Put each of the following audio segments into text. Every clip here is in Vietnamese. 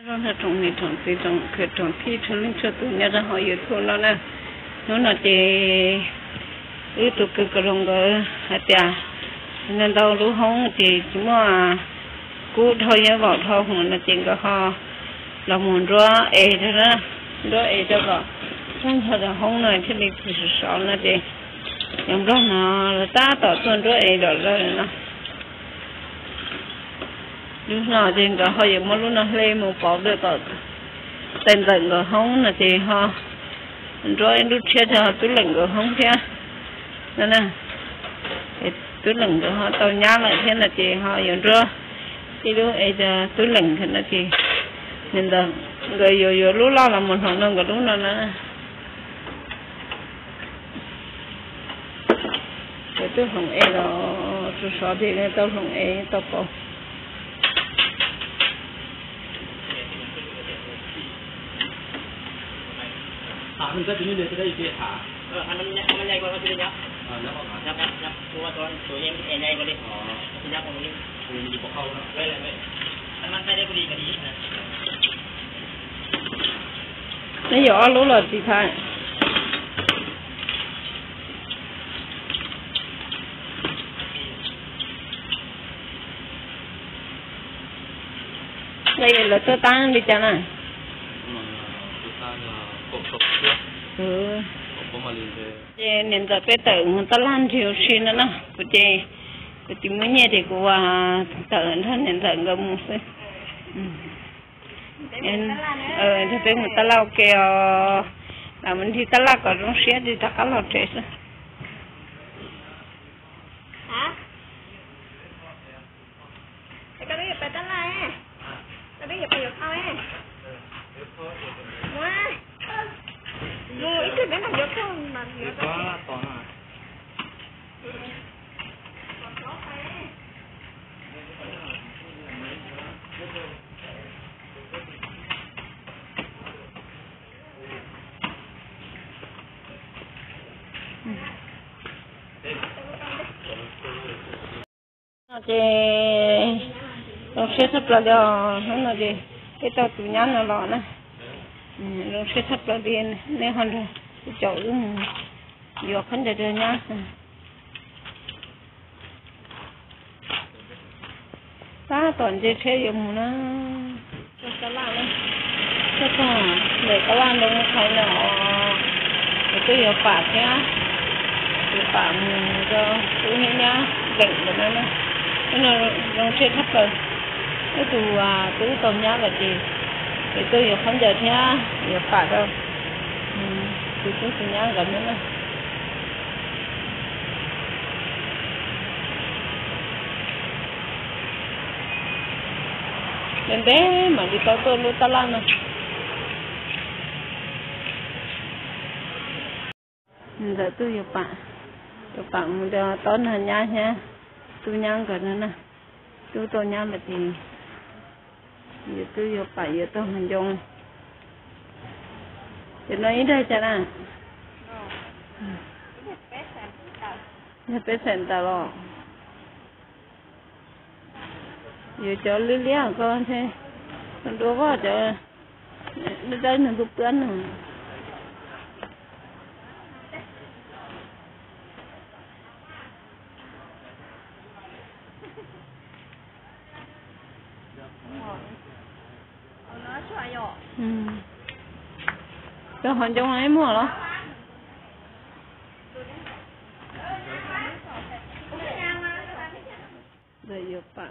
rồi là trồng này trồng thì trồng cái trồng thì trồng lên cho tụi nhà ra họ yêu thương nó là chỉ ứ tụi cái rồng cái hạt trà nên đâu lúc không thì chỉ mà cú thôi nhớ vào thôi mà nó chỉ có họ là muốn rồi thế đó rồi cho họ trong thời là không này thì mình phải sợ nó thì những đó nó ta tạo tuần rồi đó nó lúc nào thì có họ giống mà lúc nào lên một bảo được có tên tận có không là thì họ rồi lúc trước thì họ tôi lần có không kia nên là tôi lần có họ tàu nhá lại thế là thì họ giống rồi thì lúc ấy là tôi lần thì là thì nên là rồi lúc lo là một hôm nữa lúc nào nữa cái tôi không ấy đó tôi sợ thì cái tôi không ấy tôi có mình sẽ chuyển đến đây để thả. Anh nó nhảy qua nó chưa nhá. Nhấpตัวยังใหญ่กว่าดิยักษ์กว่านี้มีดีกว่าเขาเนาะไม่มันใช้ได้พอดีก็ดีนะนี่หยอรู้เลยสิท่านđây là tôi tăng đi chăng à? Chị nên tập bé tự người ta làm thiếu xin nữa nè, của chị mới nghe thì của tự thân nên tự người mua xe, thì bé người ta lau keo, là mình thì ta lau còn trong xe thì ta cá lau chết rồi. Hả? Cái đấy phải ta lau à? Cái đấy phải được thôi à? Wow. Rồi cái bé nào được không mà được quá to à chị nó sẽ sắp là do nó là gì cái tàu tụi nhắn nó lọ nè nó sẽ sắp là đi nên hơn rồi chỗ vừa khấn để đưa nhá ta toàn chơi chơi dùng nó cho cái lan đấy cho con để cái lan đâu thấy nó để tôi vừa phạt nhá vừa phạt cho tôi nhá định của nó nè nó chơi thấp rồi cái tôi tôm nhá là gì để tôi vừa khấn để nhá vừa phạt đâu tôi nhá gần nữa nè đến đấy mà đi tới tôi luôn ta lan nè giờ tôi vừa bạn giờ tối là nha tôi nhá gần nữa nè tôi nhá là gì giờ tôi vừa bạn giờ tôi hình dung thì nó ít đây chả nè bé sen ta lo giờ cho lưỡi con thế con đua quá cho nó đây nó rụp cân nữa cho họ trong ấy mua đó đây giờ bạn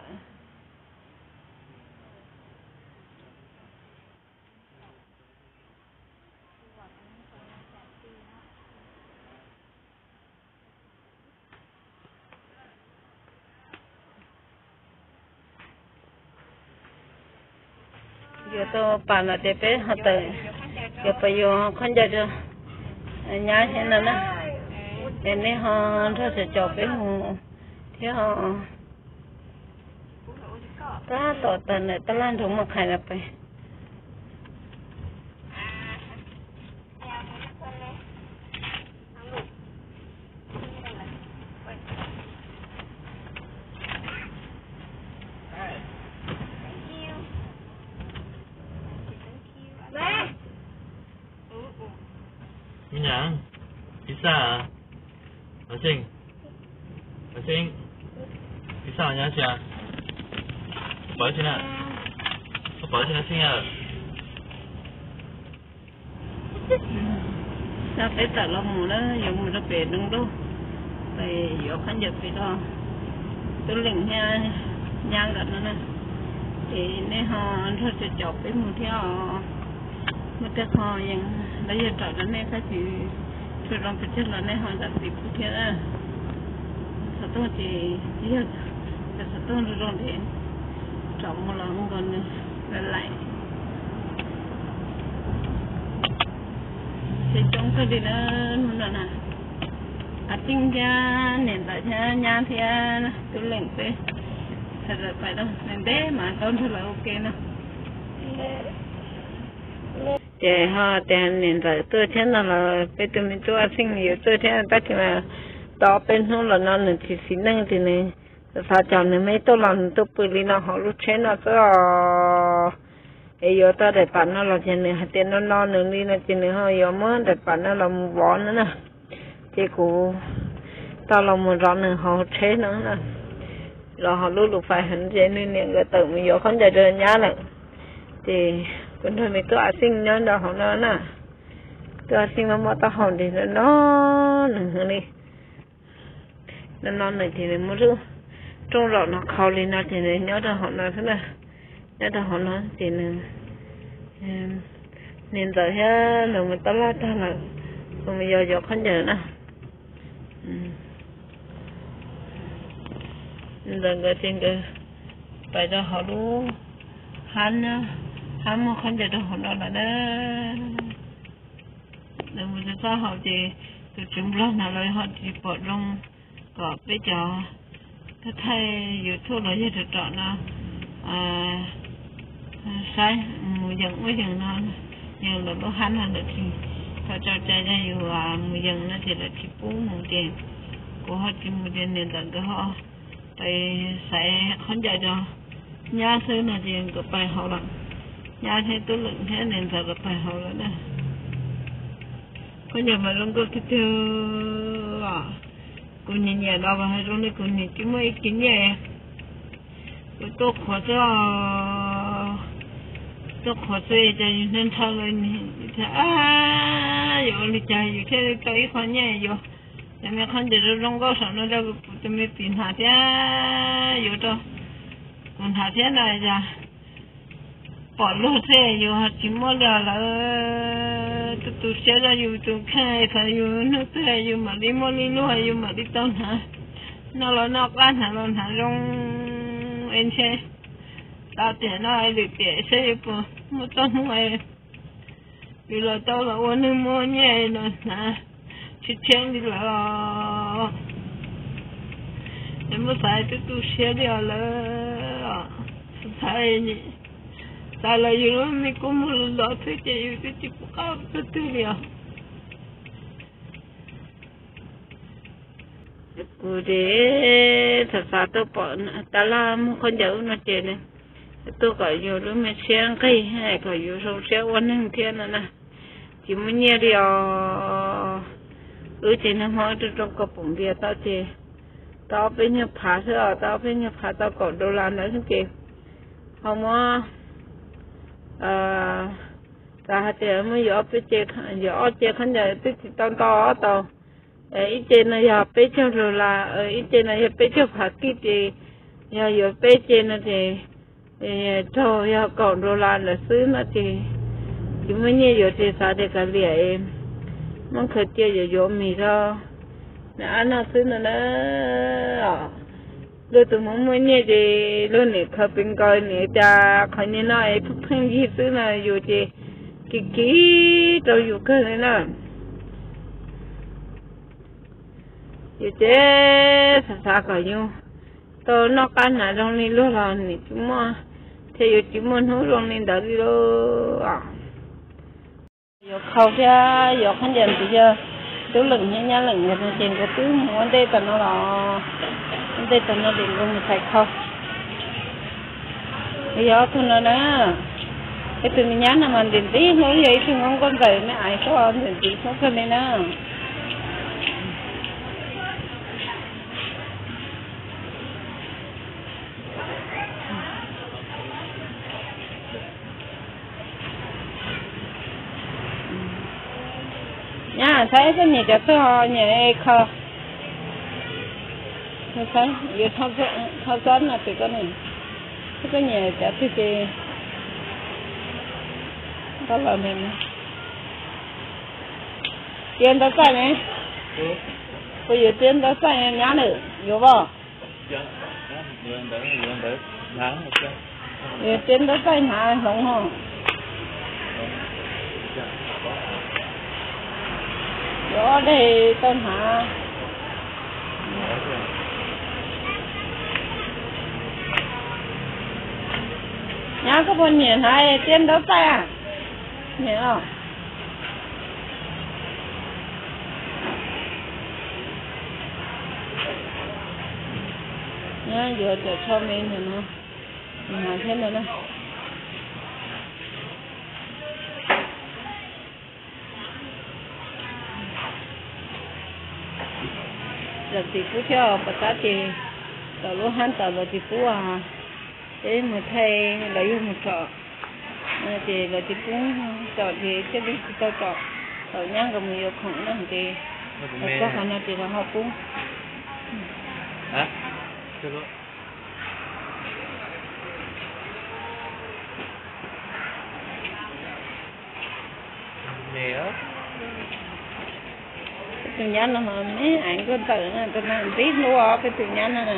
giờ tôi bạn là để bé họ tự giờ bây giờ con giờ cho nhà thế nào nè để nên họ sẽ cho bé hồ thế họ ta tỏ tận này ta lan thùng mà khai là phải nhàng pizza à ở sinh pizza nhá chị à bỏ trên nào sinh à sao phải tạo lòng mù đó dùng một bể đừng đâu tại giờ khán giả phải đó tôi lệnh nha nhang gần nữa thì nếu họ thôi sẽ chọc với một theo một cái họ yang lấy giờ trọ đó này cái thì tôi làm cái chất là này họ đặt tiệm phụ theo đó sao tôi thì giờ sao tôi rồi thì chọn một lần còn lại thì trong cái gì nó nè tinh ra nền tại nhà nhà thì tôi lệnh thế thật là phải đâu nên thế mà con thật là ok nè để họ tiền nền tại tôi thế nào là bây giờ mình cho sinh nhiều tôi thế là thì mà đó bên nó là nó thì xin năng thì này sao chọn này mấy tôi làm tôi bự đi nó họ lúc chế nó có ấy giờ ta để bạn nó là chuyện này tiền nó non nữa đi là chuyện này họ giờ mới để bạn nó làm võ nữa nè thì cũng ta làm một rọn nữa họ chế nữa nè rồi họ lúc phải hẳn chế nên những cái tự mình giờ không chạy được nhá nè thì cũng thôi mình tôi sinh nhá đó họ nói nè tôi sinh mà ta hòn thì nó nữa đi nó non này thì mình mới rửa trong rọn nó khâu lên nó thì này nhớ đó họ nói thế này nhớ đó họ nói thì nên giờ ha là mình ta la ta là bây giờ không giờ nè giờ người trên cái phải cho họ đủ hắn mà không giờ họ nói là đó rồi mình cho họ thì từ chúng lo nào rồi họ chỉ bỏ trong có bây giờ cái thay YouTube là gì được chọn nào sai mùi dần nó nhưng là nó hắn là được thì họ cho chạy ra dù mùi dần nó thì là chỉ bú mùi tiền của họ chỉ mùi tiền nền tảng của họ tại sẽ không chạy cho nhà thứ là tiền của bài họ lắm nhà thế tôi lượng thế nền tảng của bài họ lắm nè có nhiều mà luôn có cái thứ cô nhìn nhà đâu mà hay rồi cô nhìn chỉ mới kín nhà cô tốt khó chơi cho nên sao lên thì rồi đi chơi thế tới khó nhà rồi em không để nó rong có sao nó đâu tụi mình tìm hạt thế rồi đó còn hạt thế này ra bỏ lúa thế rồi chỉ mua là tụi sẽ ra rồi tụi khai phải rồi nó thế rồi mà đi mua đi lúa rồi mà đi tao hả nó là nó ăn hả nó hả rong em xe tao tiền nó ai được tiền xe bữa mua tao ngoài vì là tao là uống mua nhẹ rồi nè chỉ chén đi là em mới phải tụi xe đi là sai nhỉ ta là yêu mình cũng muốn lo thế chứ yêu thế chỉ có cái thứ gì à cô để thật ra tôi bỏ ta làm con dâu nó chơi này tôi có yêu đứa mẹ xem cái hay có yêu sâu xéo quan hệ thiên này nè chỉ muốn nhớ đi trên nó hỏi tôi trong cái bụng bia tao chơi tao bên nhà phá thôi tao bên nhà phá tao có đô la nữa chứ không á ta thì mới giờ bé chơi khán giả bé thì tao tao ít chơi này giờ bé chơi rồi là ít chơi này bé chơi phá kít thì giờ bé chơi này thì thôi giờ còn rồi là xứ nó thì chỉ mới nhớ giờ thì sao để cả lìa mong khởi chơi giờ mì thôi nè ăn nó xứ nó rồi tụi mình mới nhớ thì luôn này khởi bình coi này cha khởi như nói phúc thanh gì xứ là dù thì kí rồi dù cơ này nè dù thế sao có như tôi nó ăn là trong này luôn là này chúng mà thì dù chúng mình hú trong này đỡ đi luôn dù khâu ra dù khán giả thì giờ tôi lừng nhá lừng người ta trên cái túi muốn đây tao nó là đây tao nó định luôn một sạch không bây giờ tôi nói nè cái từ nhá là mình đến tí nói vậy thì không con vậy mấy ai có đến tí không cần này nữa nhá thấy cái gì cho tôi nhẹ khờ tôi thấy giờ thao dẫn là từ cái này cái nhà chả thứ gì đó là mình tiền đó sai này bây giờ tiền đó sai nhá nữa hiểu không giờ tiền đó sai nhá không không đó đây tên hả nhá có bao nhiêu hai tiền đó sai à nhớ không nhá giờ cho mình thì nó mà thế nữa nè giờ thì phú cho bà ta thì tao lúc hắn tao là thì phú à thế mà thay lấy một trọ thì là thì cũng trọ thì cái đi tao trọ tao nhang có nhiều khổng nữa thì có khả năng thì là họ cũng hả chưa có mẹ từ nhà nó mà mấy ảnh con tự nè từ này tí lúa cái từ nhà nó nè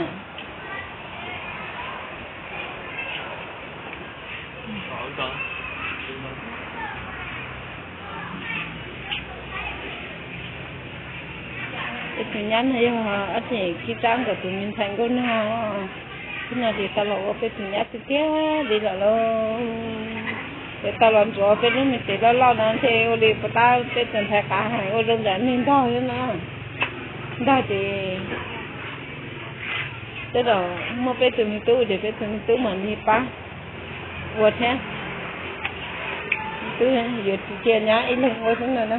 cái từ nhà này ở thì khi trang của tụi mình thành con nó cái này thì tao lộ cái từ nhà từ kia đi là lo cái tao làm chỗ cái lúc mình chỉ lo nó thì đi bắt tao cái tiền thẻ cả hàng ô đơn giản nên thôi nữa đó thì thế đó mua cái từ mình tu để cái từ mình tu mà đi pa vượt thế tu vượt tiền nhá ít lên ngồi xuống nữa nè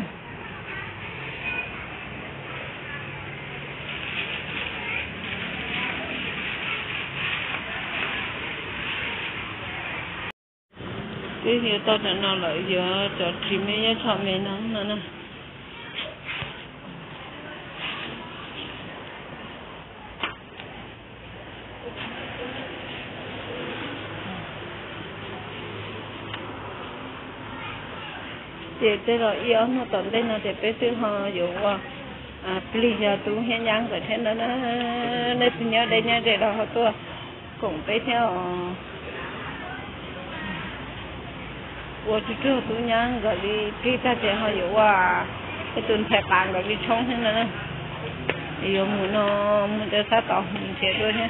cái gì tao đã nói lại giờ cho chị mấy cho mẹ nó nè để rồi yêu nó tận đây nó để bé thứ họ dùng bây giờ tôi hiện nhang rồi thế nó nên tôi nhớ đây nhớ để đó họ tôi cũng bé theo我去做都娘个的，给大家好有啊，这顿菜干个的冲上了呢，有木呢，木的啥刀，木切多呢，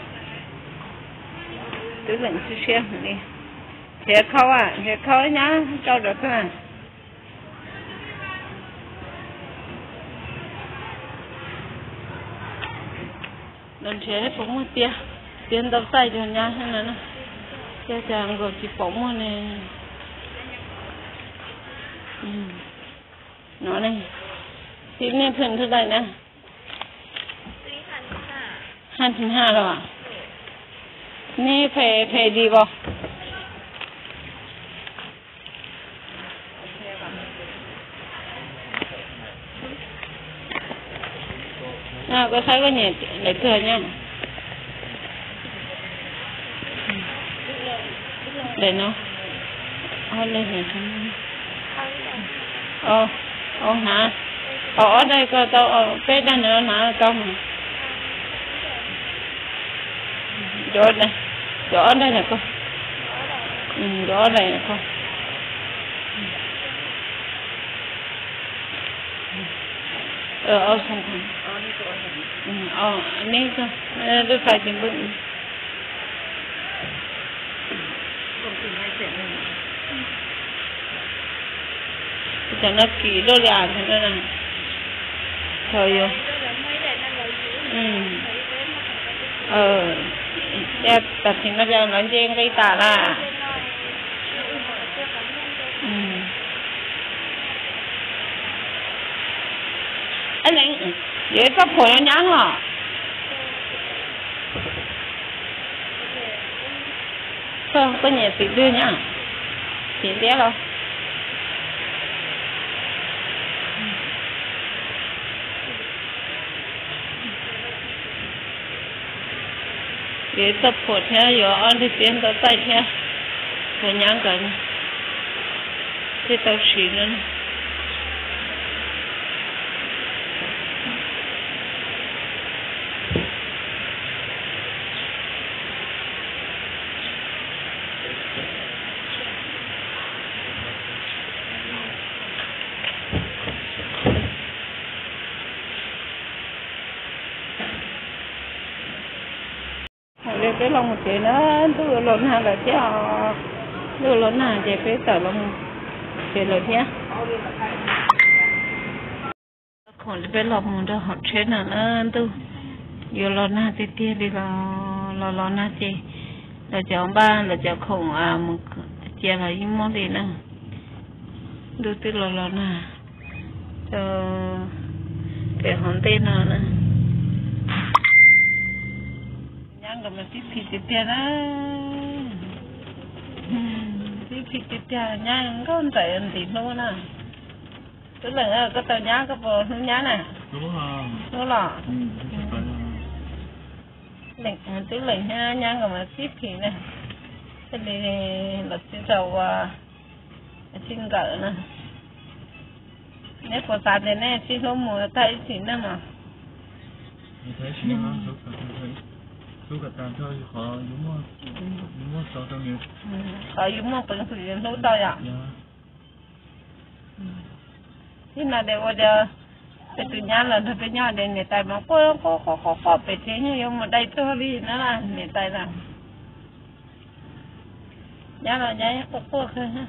都能去切的，切烤啊，切烤呢，照着看。lần chế cũng một tiền đập tay cho nhà thế này nè, cái chàng gọi chỉ bóng này. Nó này thì nên phần thứ này nè 55 rồi à nè phê đi vào nào có thấy có nhẹ để thừa nha để nó lên này hả ở đây có tao bé đây nữa hả trong chỗ đây chỗ đây là con chỗ đây là con không này cơ tôi phải tìm bưng cho nó kỹ đôi gà thế đó nè thôi vô đẹp tập thì nó ra nói trên cây tả là anh ấy vậy có phổi nó nhắn à không có nhà thì đưa nhá thì bé đâu vậy tập phổi theo giờ ăn thì tiền tao tay theo phải nhắn cần thì tao xí nữa cái lòng một chị nó tôi lớn hàng là chứ tôi lớn hàng chị phải tờ lòng chị lớn nhé còn phải lòng một đó học chế nào nó tôi nhiều lớn hàng thì tia đi là lớn hàng chị là cháu ba là cháu khổng một chị là những món gì nữa tôi tức là lớn hàng cho cái hòn tên nào nữa còn mà tiếp thị tiền á tiếp thị tiền nha có anh chạy anh tìm đâu nè tức là có tờ nhá có bờ hướng nhá nè đúng rồi đúng rồi lệnh tức là nhá còn mà tiếp thị nè cái này là cái dầu xin gỡ nè nếu có sao thì nè xin không mua tay xin nè mà thấy xin nó số cả tàn thôi họ dùng mua sao tao nhiều họ dùng mua phần thủy số tao ạ thế nào để bây giờ cái tụi nhà là thôi cái nhà để người ta mà có phải thế nhưng mà đây thôi đi nó là người ta là nhà là nhà có thôi ha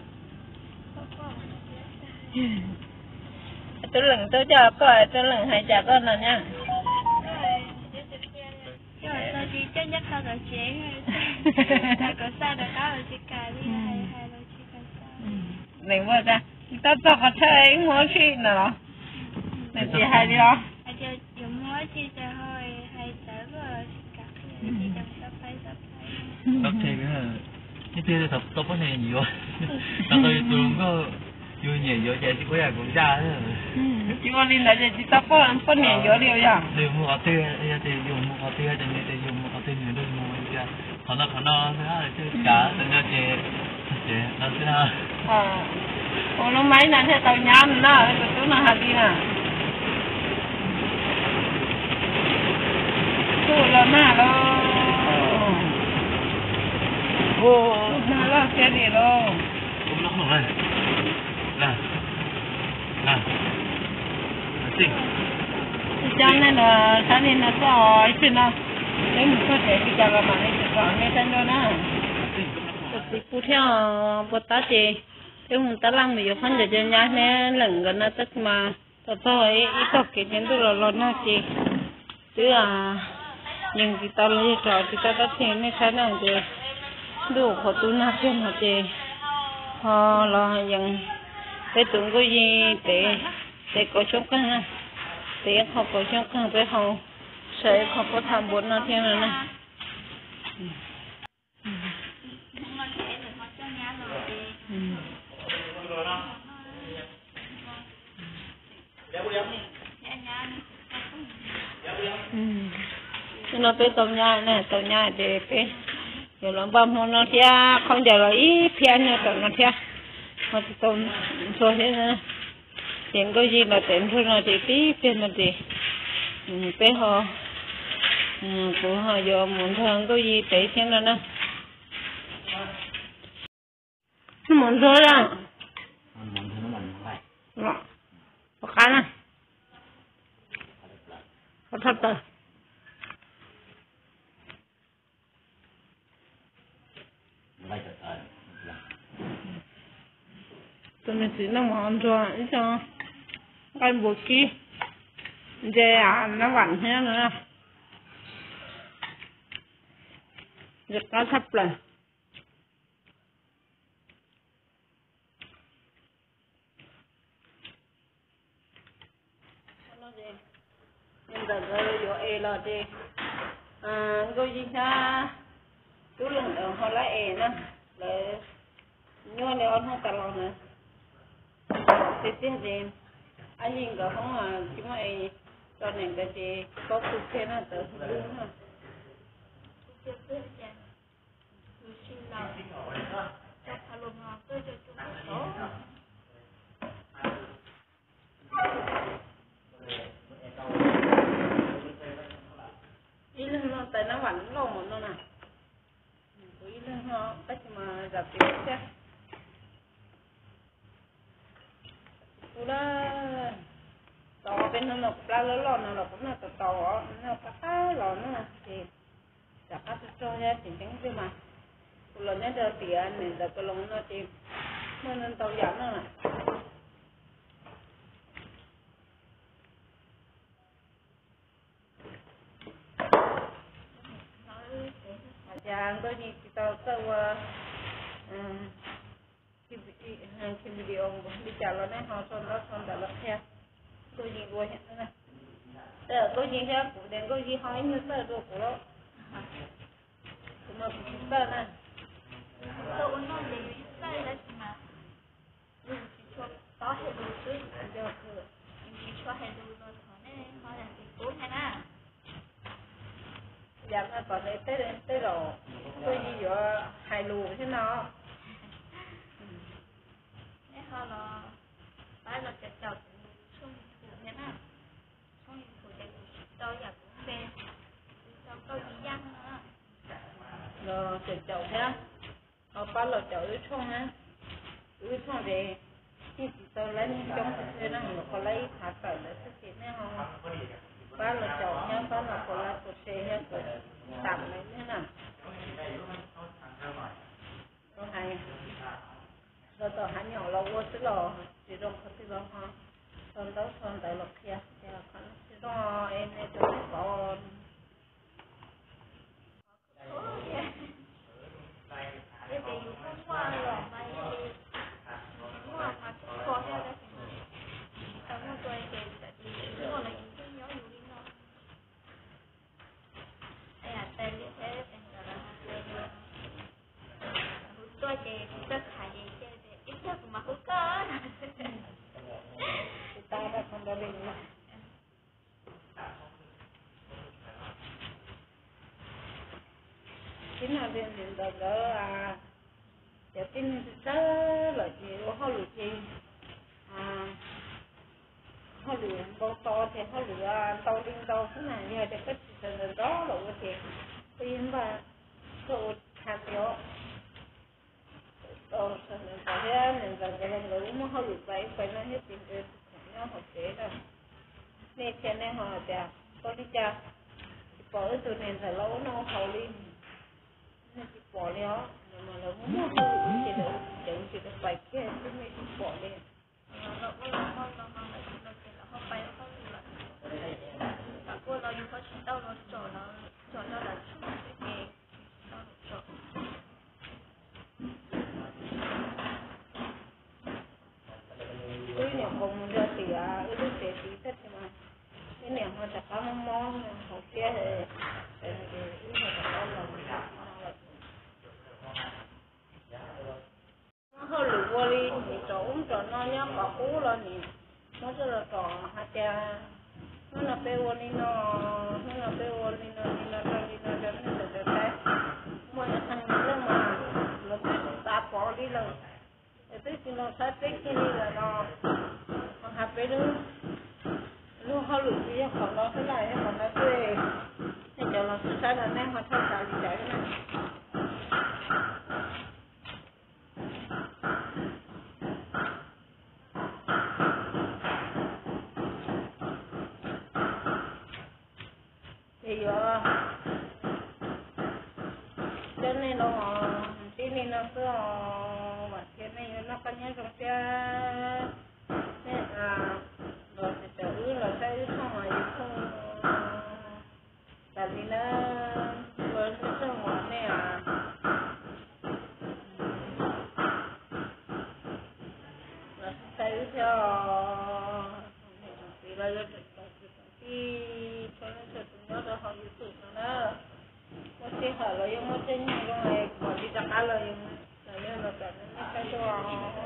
tôi lần tôi cho coi tôi lần hai cha con là nha rồi chị chắc nhất sao rồi chị ta có sao được đó rồi chị cài đi hay rồi chị cài sao này vừa ra ta cho có chơi mua chi nào này chị hay đi đó hay cho dùng mua chi cho hơi hay tới rồi chị cài chị đừng sắp phải ok cái kia tập tập cái này nhiều tôi có vui nhiều vô chạy chỉ có là cũng ra nữa chỉ có linh là chỉ tập có nhiều vô điều à điều mua tiêu thì dùng mua tiêu thì người ta dùng mua tiêu nhiều đôi mua ra họ nó thế là chứ cả tự nhiên chị nó thế nào nó máy là thế tàu nhám nó tôi nó hạt đi nè tôi là mà đó ô mà là cái gì đó cũng nó không này nè cho nên là sáng nay nó có chuyện nào nếu mình có thể đi chợ mà này có mấy tên đó nè thì cụ theo bữa ta chị nếu mình ta làm thì phân để cho nhà này lần gần nó tất mà thôi ít có cái chuyện đó là nó chị chứ nhưng cái tao lấy trò thì ta thì mấy cái nào thì đủ họ tu na thêm họ chị họ là những cái tưởng có gì để có chút cái ha để họ có chút cái để họ sẽ họ có tham bốn nó thêm nữa nè nó tới tàu nhà này tàu nhà để cái giờ nó bơm nó thia không giờ là ít phía nữa tàu nó thia mà tàu thôi thế nữa tiền có gì là tiền thôi nó thì tí tiền nó thì bé họ của họ giờ muốn thằng có gì để xem nó nè muốn thôi à đó có cái này có thật rồi tôi mình chỉ nó mòn rồi cho cái bộ kia dê nó vặn hết nữa giật nó thấp lên giờ yo e là đi rồi gì cha chú lùng ở họ lại e nè là nhớ này ông không cả lòng nữa thế chứ gì anh nhìn cái không mà chỉ mới cho nên cái gì có cụ thể nó tới đúng không chưa biết chăng người xin lòng cho thà lùng họ tôi cho chúng số ý là nó tại nó vẫn lâu một nó nè ý là nó cách mà gặp tiền chứ tôi đã tàu bên nó nộp ra lớn lon nó cũng là tàu nó cá lon nó thì gặp các cho ra thì chẳng chứ mà lần nhất là tiền này là cái lon nó thì nên tàu giảm nó nè Jangan tu ni kita tahu video di calon ni họ son dalam ya. Tu ni gua ni na. Tu ni ya, dan tu ni hai ni tu tu kalau. Cuma kita na. tôi uống non để sai là gì mà dùng chỉ cho có hệ đủ chứ được chỉ cho hệ đủ rồi thôi nè họ là chỉ tốt hay na Dạ nó còn để tới rồi tôi đi vô hai lù thế nào nè họ là phải là cái chậu chung thủ thế nào chung thủ để tôiอยากcũng về tôi có gì ăn nữa rồi cái chậu nhá họ bắt là chậu ướt xong á ướt xong thì chỉ tôi lấy trong thế nào nó có lấy hạt tỏi để thực hiện nè không bắt là chậu nhá bắt là có lá cột xe nhá cột tạm lấy thế nào có hay rồi tao hắn nhỏ lâu quá chứ lò chỉ trong cái gì đó ha son đấu son tại lộc kia thì con chỉ đó em này tôi có cái gì cũng qua rồi mà đi đúng rồi mà có theo đó xong rồi tôi kể tại vì đúng rồi là những cái nhớ nhiều đi thôi đây là tên như thế tên là tôi kể tất cả gì chứ ít nhất mà không có ta đã không đã định mà chính là bên điện tử đó giờ tin rất là nhiều họ lựa gì họ lựa bao to thì họ lựa to đinh to thế này giờ để cái chuyện đó là cái chuyện tin và số hạt nhỏ xong rồi cái nên là cái người mà họ lựa vậy phải nói hết tiền để nó học chế rồi nên cho nên họ chả có đi chả bỏ ở tụi này là lâu nó hậu liên nên chỉ bỏ đi đó nhưng mà nó muốn chỉ được chịu chỉ được phải kia chứ mới bỏ đi nó không phải nó không là cả cô nó dùng có chỉ đâu nó chỗ nó là chung cái nó chỗ cái này không ra thì cái sẽ tí tất mà cái này họ chả có món họ kia thì cái này chả có lòng nó hơi lụi qua đi thì chỗ nó nhớ có cú lên nè nó rất là tròn hạt cha nó là bê qua đi nó là bê qua đi nó cho nó được đấy mỗi thằng nó mà nó biết ta bỏ đi lần thế thì nó sẽ biết cái này là nó hạt bê nữa nó hơi lụi gì còn nó thế này còn nó quê thì cho nó sẽ là nên họ thay sao gì đấy này thì cho nên nó tí nên nó cứ mà cái này nó có nhớ trong xe nên rồi thì tự là cái xong rồi không tại vì nó rồi cái xong rồi này là cái theo thì là cái họ YouTube nữa một cái họ là yung một cái gì cũng này bỏ đi đặt ăn là yung là cái cái cho